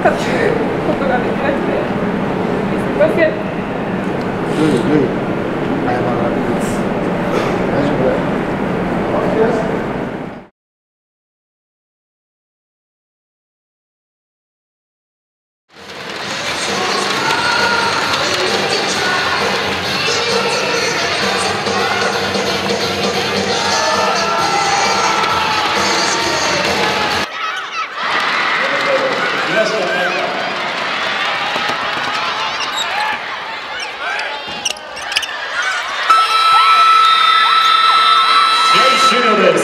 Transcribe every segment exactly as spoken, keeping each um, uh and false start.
勝つことができなくて、すみません。 ルイルイ謝らなくていいです。大丈夫だよ。 終了です。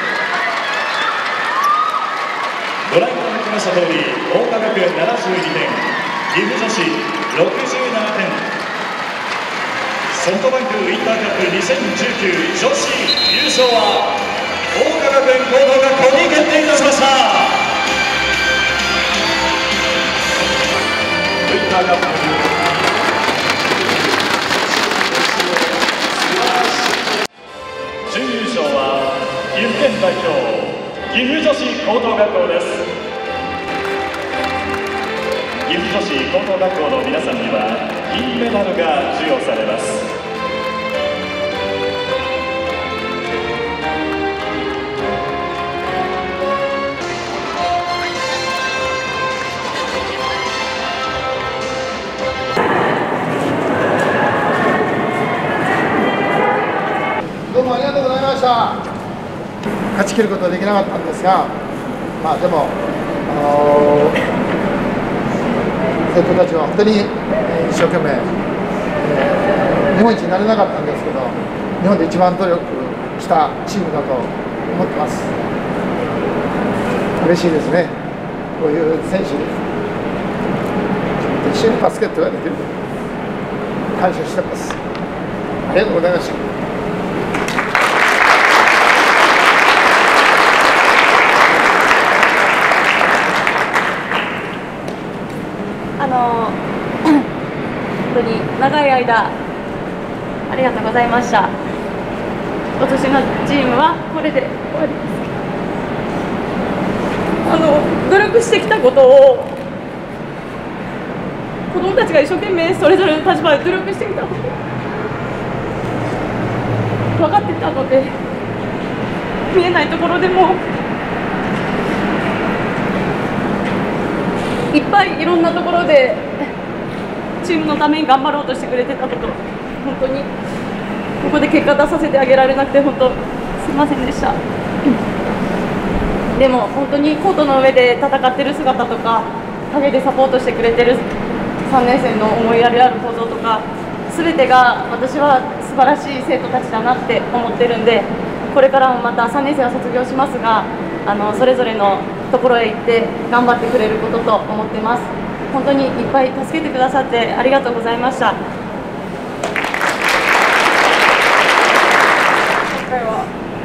ご覧いただきました通り、桜花学園ななじゅうにてん、岐阜女子ろくじゅうななてん、ソフトバンクインターカップにせんじゅうきゅう女子優勝は桜花学園高等学校に決定いたしました。インターカップ準優勝は岐阜県代表岐阜女子高等学校です。岐阜女子高等学校の皆さんには銀メダルが授与されます。 どうもありがとうございました。勝ち切ることはできなかったんですが、まあでも、あのー、生徒たちは本当に一生懸命、えー、日本一になれなかったんですけど、日本で一番努力したチームだと思ってます。嬉しいですね、こういう選手に一緒にバスケットができる、感謝してます。ありがとうございました。 あの本当に長い間ありがとうございました。今年のチームはこれで終わりです。あの努力してきたことを子どもたちが一生懸命それぞれの立場で努力してきたこと分かってたので、見えないところでもいっぱいいろんなところでチームのために頑張ろうとしてくれてたこと、本当にここで結果出させてあげられなくて本当すみませんでした。でも本当にコートの上で戦ってる姿とか、陰でサポートしてくれてるさんねん生の思いやりある行動とか、全てが私は素晴らしい生徒たちだなって思ってるんで、これからもまたさんねん生は卒業しますが、あのそれぞれのところへ行って頑張ってくれることと思ってます。本当にいっぱい助けてくださってありがとうございました。今回は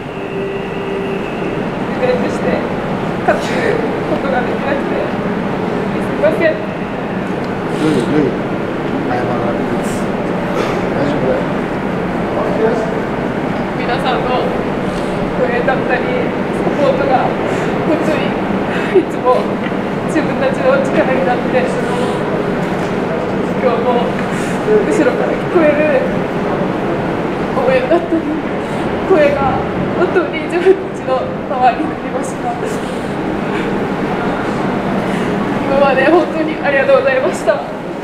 グレープして勝つことができなくてすみません。 ルイルイ謝らなくていいです。大丈夫だよ。 皆さんの応援だったりサポートが本当にいつも自分たちの力になって、今日も後ろから聞こえる応援だったり声が本当に自分たちのパワーになりました。今まで本当にありがとうございました。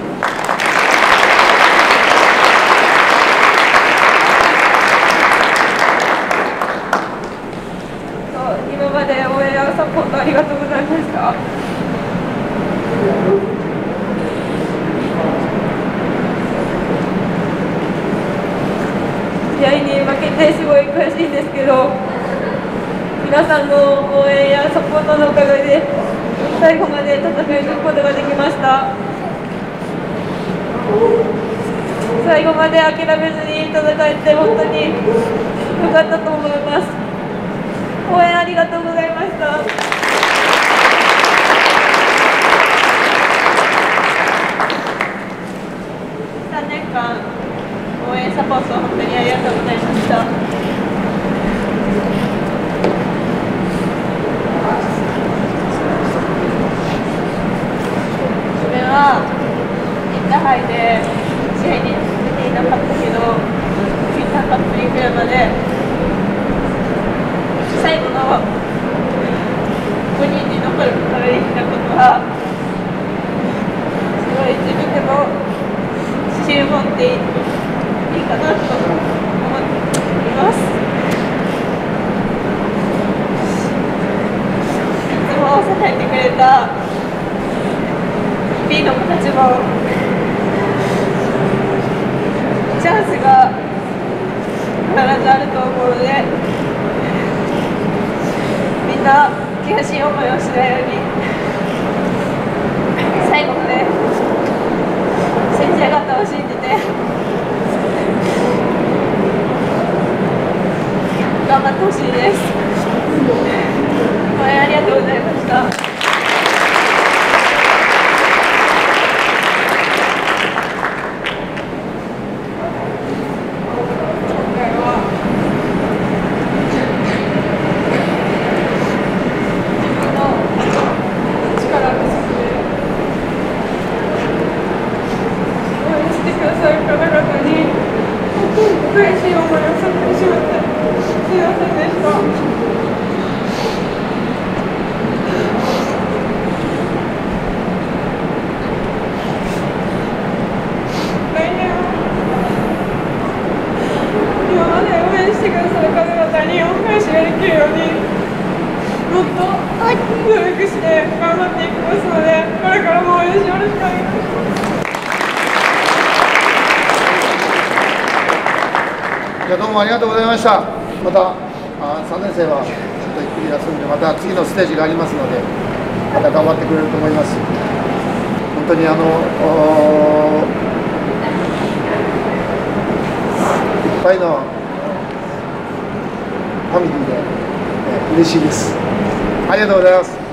今まで応援やサポートありがとうございました。試合に負けてすごい悔しいんですけど、皆さんの応援やサポートのおかげで最後まで戦い抜くことができました。最後まで諦めずに戦えて本当に良かったと思います。応援ありがとうございました。さんねんかん応援サポート本当にありがとうございました。 ここに残ることができたことはすごい自分でも自信を持っていいかなと思っています。いつも支えてくれた B の子たちもチャンスが必ずあると思うので、みんな悔しい思いをしないように最後まで先生方を信じて頑張ってほしいです。応援ありがとうございました。悔しい思いをさせてしまってすみませんでした。来年は今まで応援してくださる方々に恩返しができるようにもっと努力して頑張っていきますので、これからも応援しよろしくお願いします。 じゃあどうもありがとうございました。またあさんねん生はちょっとゆっくり休んで、また次のステージがありますので、また頑張ってくれると思います。本当にあのいっぱいのファミリーで、えー、嬉しいです。ありがとうございます。